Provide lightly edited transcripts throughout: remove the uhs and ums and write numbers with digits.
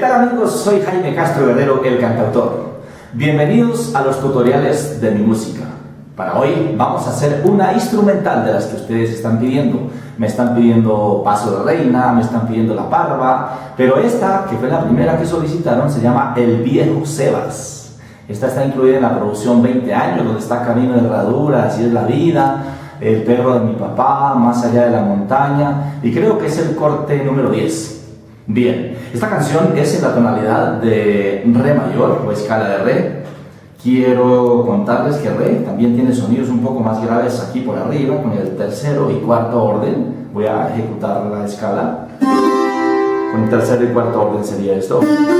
tal amigos? Soy Jaime Castro Guerrero, el cantautor. Bienvenidos a los tutoriales de mi música. Para hoy vamos a hacer una instrumental de las que ustedes están pidiendo. Me están pidiendo Paso de Reina, me están pidiendo La Parva, pero esta, que fue la primera que solicitaron, se llama El Viejo Sebas. Esta está incluida en la producción 20 años, donde está Camino de Herradura, Así es la vida, El perro de mi papá, Más allá de la montaña, y creo que es el corte número 10. Bien, esta canción es en la tonalidad de Re mayor o escala de Re. Quiero contarles que Re también tiene sonidos un poco más graves aquí por arriba, con el tercero y cuarto orden. Voy a ejecutar la escala. Con el tercero y cuarto orden sería esto.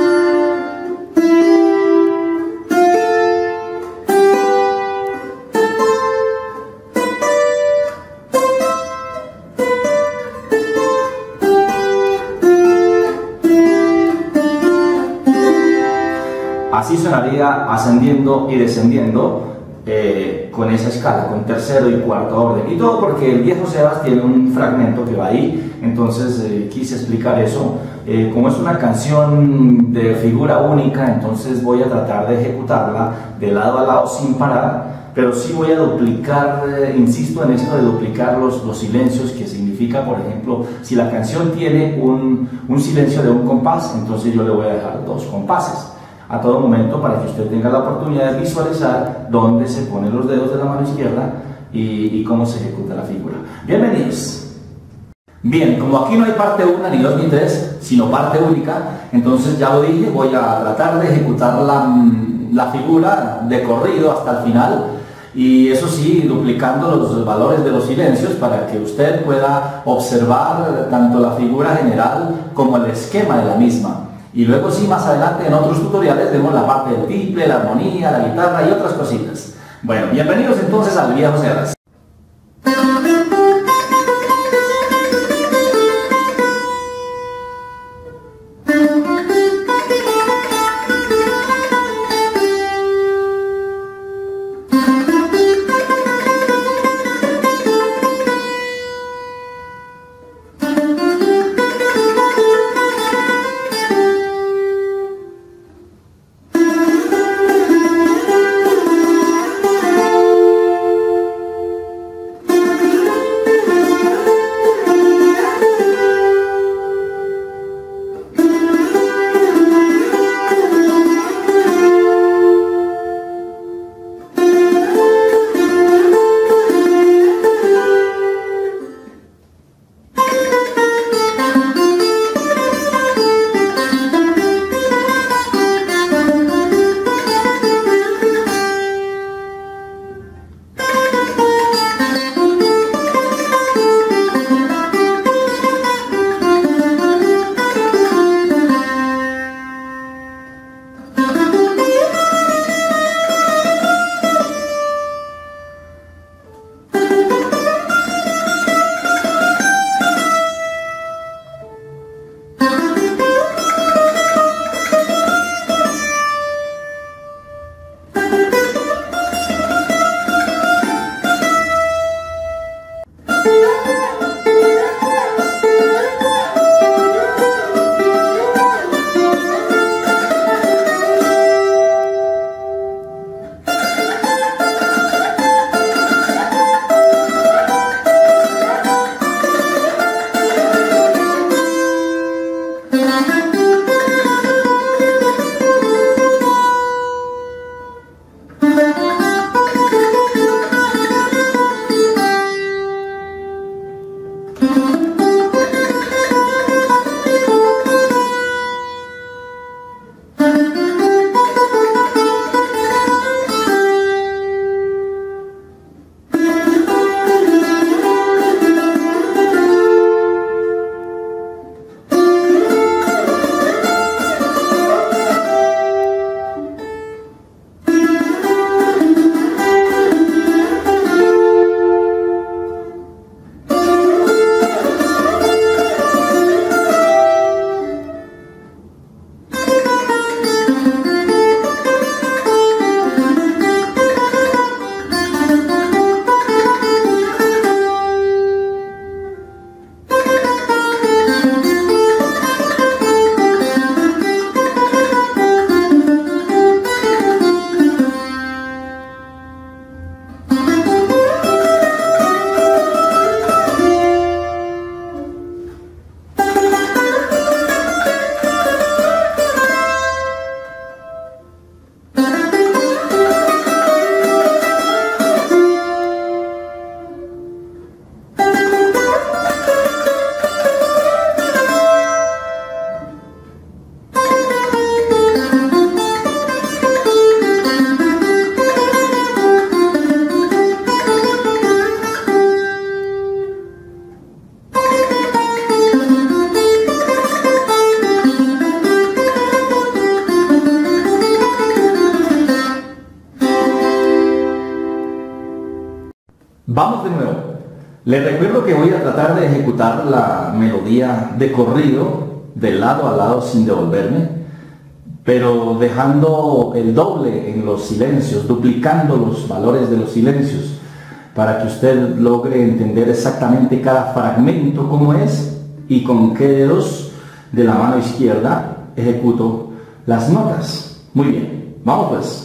Así sonaría ascendiendo y descendiendo con esa escala, con tercero y cuarto orden. Y todo porque El Viejo Sebas tiene un fragmento que va ahí, entonces quise explicar eso. Como es una canción de figura única, entonces voy a tratar de ejecutarla de lado a lado sin parar, pero sí voy a duplicar, insisto en esto de duplicar los silencios, que significa, por ejemplo, si la canción tiene un silencio de un compás, entonces yo le voy a dejar 2 compases a todo momento para que usted tenga la oportunidad de visualizar dónde se ponen los dedos de la mano izquierda y cómo se ejecuta la figura. Bienvenidos. Bien, como aquí no hay parte 1, ni 2, ni 3, sino parte única, entonces ya lo dije, voy a tratar de ejecutar la figura de corrido hasta el final, y eso sí, duplicando los valores de los silencios para que usted pueda observar tanto la figura general como el esquema de la misma. Y luego sí, más adelante en otros tutoriales vemos la parte del tiple, la armonía, la guitarra y otras cositas. Bueno, bienvenidos entonces al Viejo Sebas. Les recuerdo que voy a tratar de ejecutar la melodía de corrido, de lado a lado sin devolverme, pero dejando el doble en los silencios, duplicando los valores de los silencios, para que usted logre entender exactamente cada fragmento cómo es y con qué dedos de la mano izquierda ejecuto las notas. Muy bien, vamos pues.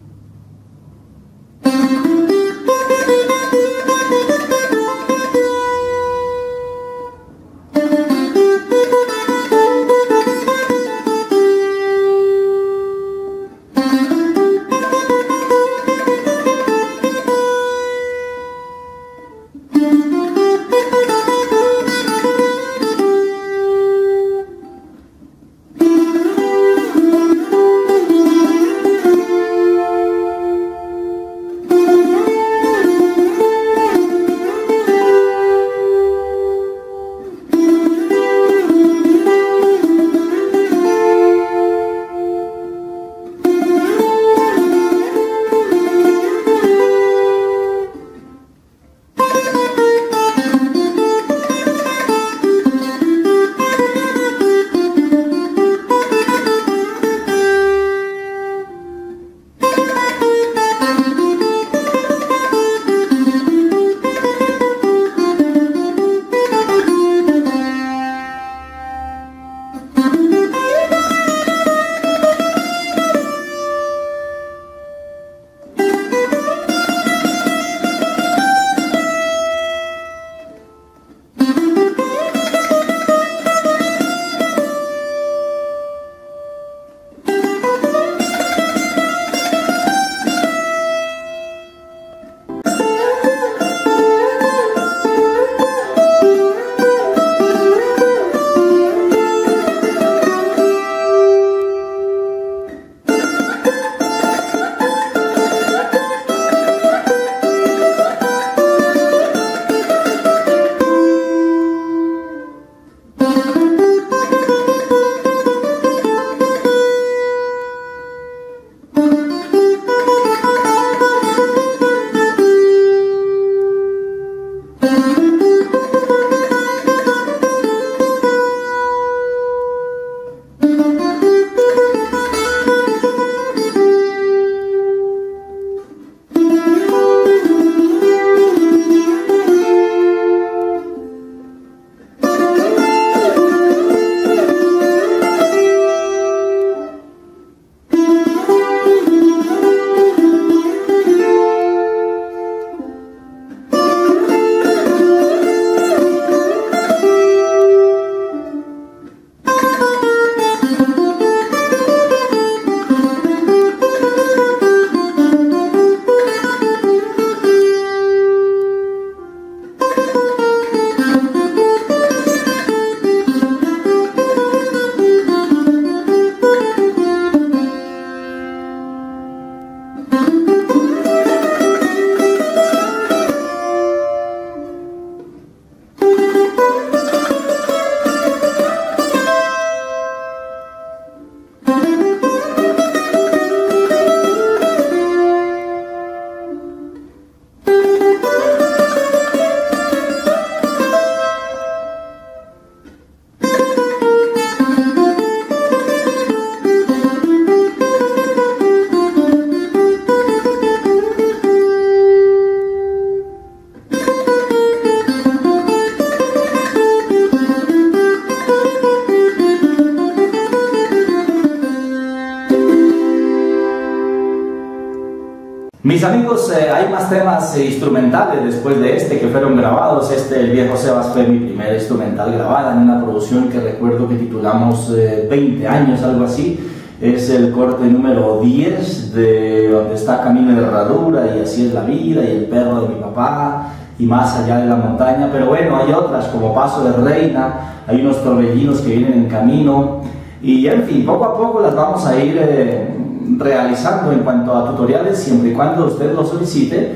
Mis amigos, hay más temas instrumentales después de este que fueron grabados. El Viejo Sebas fue mi primera instrumental grabada en una producción que recuerdo que titulamos 20 años, algo así. Es el corte número 10 de donde está Camino de Herradura y Así es la vida y El perro de mi papá y Más allá de la montaña. Pero bueno, hay otras como Paso de Reina, hay unos torbellinos que vienen en camino y en fin, poco a poco las vamos a ir realizando en cuanto a tutoriales, siempre y cuando usted lo solicite.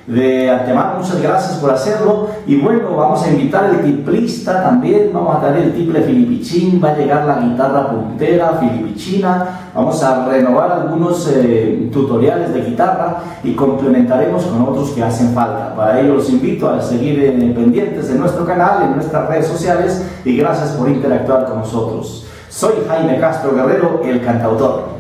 De antemano, muchas gracias por hacerlo. Y bueno, vamos a invitar al tiplista también. Vamos a traer el tiple filipichín. Va a llegar la guitarra puntera filipichina. Vamos a renovar algunos tutoriales de guitarra y complementaremos con otros que hacen falta. Para ello los invito a seguir pendientes de nuestro canal, en nuestras redes sociales, y gracias por interactuar con nosotros. Soy Jaime Castro Guerrero, el cantautor.